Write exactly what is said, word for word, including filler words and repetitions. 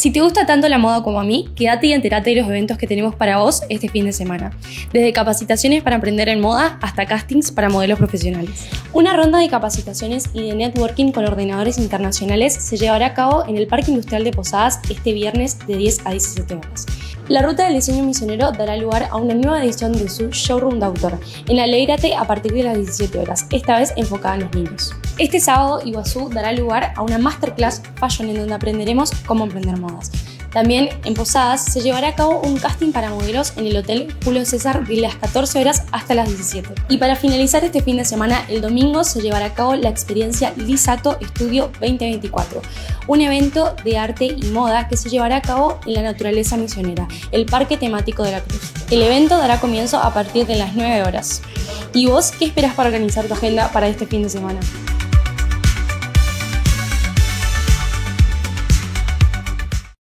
Si te gusta tanto la moda como a mí, quédate y entérate de los eventos que tenemos para vos este fin de semana. Desde capacitaciones para emprender en moda hasta castings para modelos profesionales. Una ronda de capacitaciones y de networking con ordenadores internacionales se llevará a cabo en el Parque Industrial de Posadas este viernes de diez a diecisiete horas. La Ruta del Diseño Misionero dará lugar a una nueva edición de su Showroom de Autor, en Alégrate a partir de las diecisiete horas, esta vez enfocada en los niños. Este sábado, Iguazú dará lugar a una Masterclass Fashion en donde aprenderemos cómo emprender modas. También en Posadas se llevará a cabo un casting para modelos en el Hotel Julio César de las catorce horas hasta las diecisiete. Y para finalizar este fin de semana, el domingo se llevará a cabo la experiencia Lisato Estudio veinte veinticuatro, un evento de arte y moda que se llevará a cabo en la Naturaleza Misionera, el Parque Temático de la Cruz. El evento dará comienzo a partir de las nueve horas. ¿Y vos qué esperás para organizar tu agenda para este fin de semana?